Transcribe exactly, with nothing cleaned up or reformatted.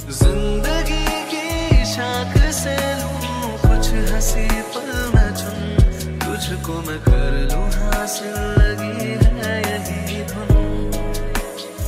जिंदगी की शाख से लूं कुछ हंसी पल मैं चुन, तुझको मैं कर लूं हासिल।